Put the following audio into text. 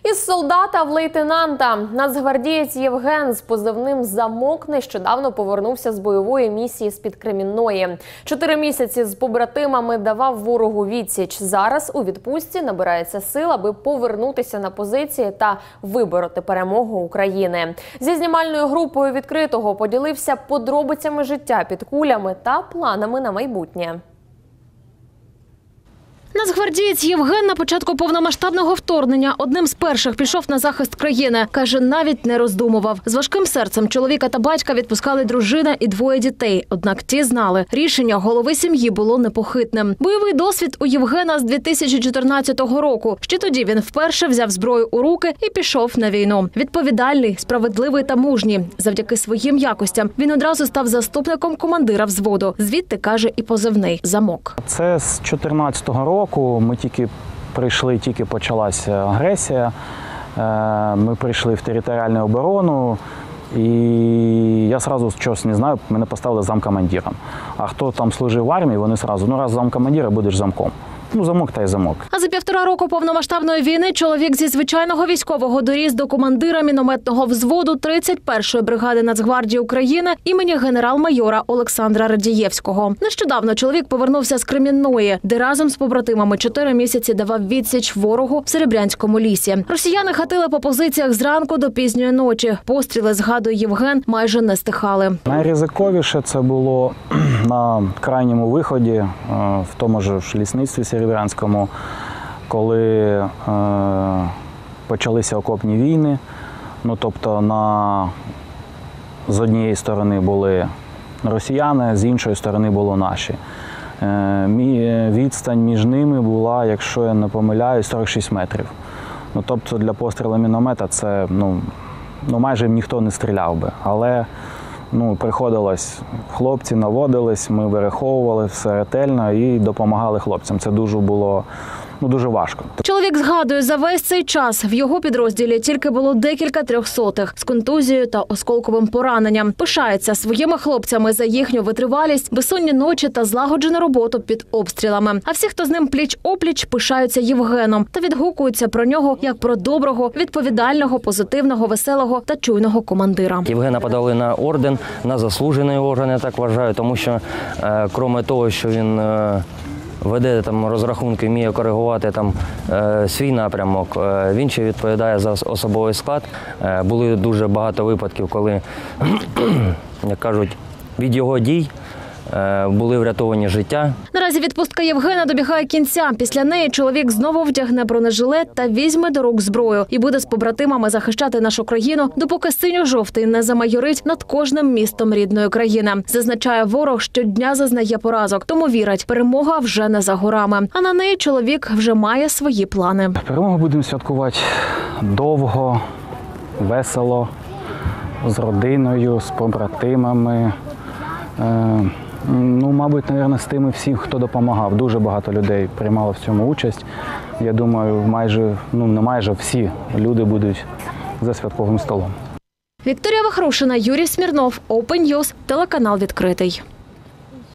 Із солдата в лейтенанта нацгвардієць Євген з позивним «Замок» нещодавно повернувся з бойової місії з-під Кремінної. 4 місяці з побратимами давав ворогу відсіч. Зараз у відпустці набирається сил, аби повернутися на позиції та вибороти перемогу України. Зі знімальною групою «Відкритого» поділився подробицями життя під кулями та планами на майбутнє. Нацгвардієць Євген на початку повномасштабного вторгнення одним з перших пішов на захист країни. Каже, навіть не роздумував. З важким серцем чоловіка та батька відпускали дружина і 2 дітей. Однак ті знали, рішення голови сім'ї було непохитним. Бойовий досвід у Євгена з 2014 року. Ще тоді він вперше взяв зброю у руки і пішов на війну. Відповідальний, справедливий та мужній. Завдяки своїм якостям він одразу став заступником командира взводу. Звідти, каже, і позивний «Замок». Це з 2014 року. Ми тільки почалася агресія, ми прийшли в територіальну оборону, і я одразу щось не знаю, мене поставили замкомандиром. А хто там служив в армії, вони одразу, раз замкомандира, будеш замком. Замок та й замок. А за 1,5 року повномасштабної війни чоловік зі звичайного військового доріс до командира мінометного взводу 31-ї бригади Нацгвардії України імені генерал-майора Олександра Радієвського. Нещодавно чоловік повернувся з Кремінної, де разом з побратимами 4 місяці давав відсіч ворогу в Серебрянському лісі. Росіяни гатили по позиціях зранку до пізньої ночі. Постріли, згадує Євген, майже не стихали. Найризиковіше це було на крайньому виході, в тому ж лісництві Серебрянському, коли почалися окопні війни. Тобто з однієї сторони були росіяни, з іншої сторони були наші. Відстань між ними була, якщо я не помиляюсь, 46 метрів. Тобто для пострілу міномета це майже ніхто не стріляв би. Але приходилось, хлопці наводились, ми вираховували все ретельно і допомагали хлопцям. Це було дуже важко. Чоловік згадує, за весь цей час в його підрозділі тільки було декілька трьохсотих з контузією та осколковим пораненням. Пишається своїми хлопцями за їхню витривалість, безсонні ночі та злагоджену роботу під обстрілами. А всі, хто з ним пліч-опліч, пишаються Євгеном та відгукуються про нього як про доброго, відповідального, позитивного, веселого та чуйного командира. Євгена подали на орден, на заслужений орден, я так вважаю, тому що, крім того, що він веде розрахунки, вміє коригувати свій напрямок, він ще відповідає за особовий склад. Були дуже багато випадків, коли, як кажуть, від його дій були врятовані життя. Наразі відпустка Євгена добігає кінця. Після неї чоловік знову вдягне бронежилет та візьме до рук зброю і буде з побратимами захищати нашу країну, допоки синьо-жовтий не замайорить над кожним містом рідної країни. Зазначає, ворог щодня зазнає поразок, тому вірить, перемога вже не за горами. А на неї чоловік вже має свої плани. Перемогу будемо святкувати довго, весело, з родиною, з побратимами. Мабуть, з тими всім, хто допомагав. Дуже багато людей приймало в цьому участь. Я думаю, не майже всі люди будуть за святковим столом. Вікторія Вахрушина, Юрій Смірнов, Open News, телеканал «Відкритий».